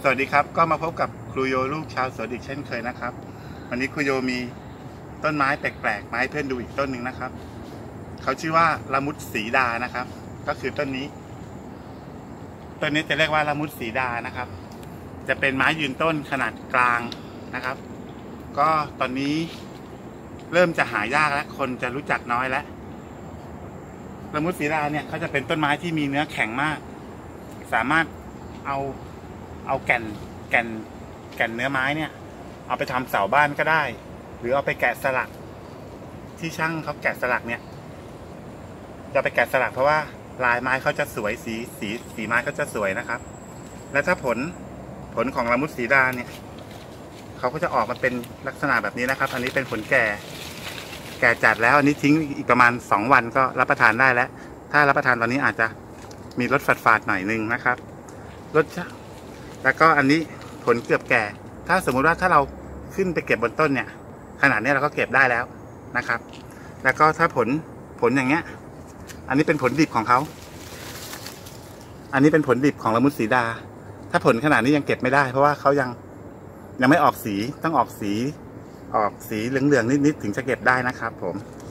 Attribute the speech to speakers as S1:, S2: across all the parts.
S1: วัสดีครับก็มาพบกับครูโยลูกชาวสวนอีกเช่นเคยนะครับวันนี้ครูโยมีต้นไม้แปลกๆมาให้เพื่อนดูอีกต้นหนึ่งนะครับเขาชื่อว่าละมุดสีดานะครับก็คือต้นนี้จะเรียกว่าละมุดสีดานะครับจะเป็นไม้ยืนต้นขนาดกลางนะครับก็ตอนนี้เริ่มจะหายากแล้วคนจะรู้จักน้อยแล้วละมุดสีดาเนี่ยเขาจะเป็นต้นไม้ที่มีเนื้อแข็งมากสามารถเอาแก่นเนื้อไม้เนี่ยเอาไปทำเสาบ้านก็ได้หรือเอาไปแกะสลักที่ช่างเขาแกะสลักเนี่ยจะไปแกะสลักเพราะว่าลายไม้เขาจะสวยสีไม้เขาจะสวยนะครับและถ้าผลของละมุดสีดาเนี่ยเขาก็จะออกมาเป็นลักษณะแบบนี้นะครับอันนี้เป็นผลแก่จัดแล้วอันนี้ทิ้งอีกประมาณ2 วันก็รับประทานได้แล้วถ้ารับประทานตอนนี้อาจจะมีรสฝาดๆหน่อยนึงนะครับรสชาติแล้วก็อันนี้ผลเกือบแก่ถ้าสมมุติว่าถ้าเราขึ้นไปเก็บบนต้นเนี่ยขนาดนี้เราก็เก็บได้แล้วนะครับแล้วก็ถ้าผลอย่างเงี้ยอันนี้เป็นผลดิบของเขาอันนี้เป็นผลดิบของละมุดสีดาถ้าผลขนาดนี้ยังเก็บไม่ได้เพราะว่าเขายังไม่ออกสีต้องออกสีเหลืองๆนิดๆถึงจะเก็บได้นะครับผม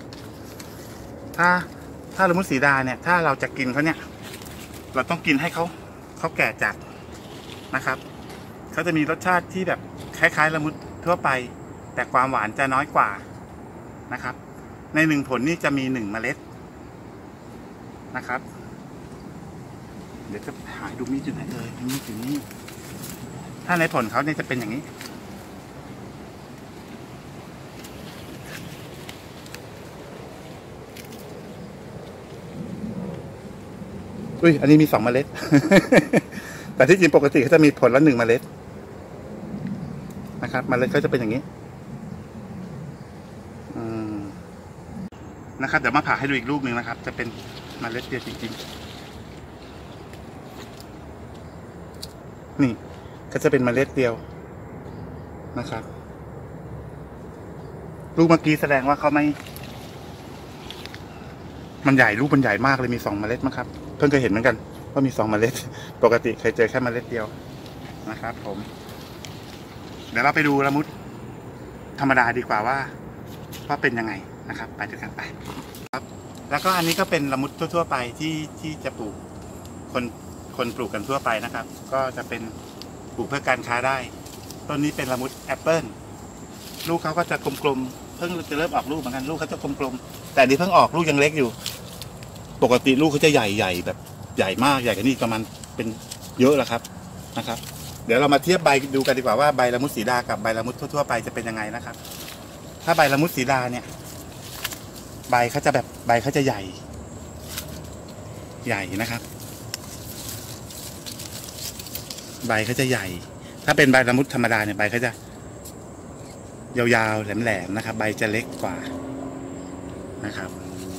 S1: ถ้าละมุดสีดาเนี่ยถ้าเราจะกินเขาเนี่ยเราต้องกินให้เขาแก่จัดนะครับเขาจะมีรสชาติที่แบบคล้ายๆละมุดทั่วไปแต่ความหวานจะน้อยกว่านะครับใน1 ผลนี่จะมี1 เมล็ดนะครับเดี๋ยวจะหาดูมีดอยู่ไหนเลยมีดอยู่นี่ถ้าในผลเขาเนี่ยจะเป็นอย่างนี้อันนี้มี2 เมล็ด แต่ที่จริงปกติเขาจะมีผลละ1 เมล็ดนะครับเมล็ดเขาจะเป็นอย่างนี้นะครับเดี๋ยวมาผ่าให้ดูอีกลูกหนึ่งนะครับจะเป็นเมล็ดเดียวจริงๆนี่ก็จะเป็นเมล็ดเดียวนะครับลูกเมื่อกี้แสดงว่าเขาไม่มันใหญ่ลูกมันใหญ่มากเลยมี2 เมล็ดมั้งครับเพิ่งเคยเห็นเหมือนกันว่ามี2 เมล็ดปกติเคยเจอแค่เมล็ดเดียวนะครับผมเดี๋ยวเราไปดูละมุดธรรมดาดีกว่าว่าเป็นยังไงนะครับไปด้วยกันไปครับแล้วก็อันนี้ก็เป็นละมุดทั่วๆไปที่จะปลูกคนปลูกกันทั่วไปนะครับก็จะเป็นปลูกเพื่อการค้าได้ต้นนี้เป็นละมุดแอปเปิลลูกเขาก็จะกลมๆเพิ่งจะเริ่มออกลูกเหมือนกันลูกเขาจะกลมๆแต่นี่เพิ่งออกลูกยังเล็กอยู่ปกติลูกเขาจะใหญ่แบบใหญ่มากใหญ่กว่านี้ประมาณเป็นเยอะแล้วครับนะครับเดี๋ยวเรามาเทียบใบดูกันดีกว่าว่าใบละมุดสีดากับใบละมุดทั่วๆไปจะเป็นยังไงนะครับถ้าใบละมุดสีดาเนี่ยใบเขาจะใหญ่นะครับใบเขาจะใหญ่ถ้าเป็นใบละมุดธรรมดาเนี่ยใบเขาจะยาวๆแหลมๆนะครับใบจะเล็กกว่านะครับ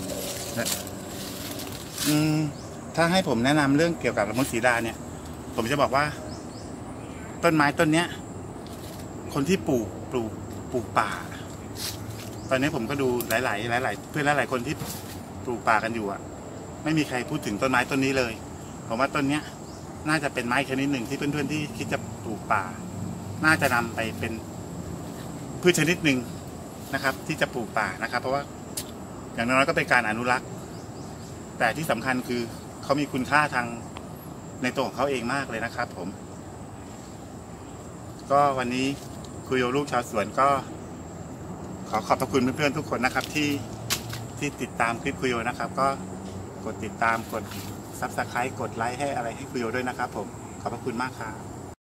S1: ถ้าให้ผมแนะนำเรื่องเกี่ยวกับละมุดสีดาเนี่ยผมจะบอกว่าต้นไม้ต้นเนี้ยคนที่ปลูกป่าตอนนี้ผมก็ดูหลายเพื่อนหลายคนที่ปลูกป่ากันอยู่ไม่มีใครพูดถึงต้นไม้ต้นนี้เลยผมว่าต้นเนี้ยน่าจะเป็นไม้ชนิดหนึ่งที่เพื่อนๆที่คิดจะปลูกป่าน่าจะนำไปเป็นพืชชนิดหนึ่งนะครับที่จะปลูกป่านะครับเพราะว่าอย่างน้อยก็เป็นการอนุรักษ์แต่ที่สำคัญคือเขามีคุณค่าทางในตัวของเขาเองมากเลยนะครับผมก็วันนี้ครูโยลูกชาวสวนก็ขอบพระคุณเพื่อนๆทุกคนนะครับที่ติดตามคลิปครูโยนะครับก็กดติดตามกด Subscribe กดไลค์ให้อะไรให้ครูโยด้วยนะครับผมขอบพระคุณมากครับ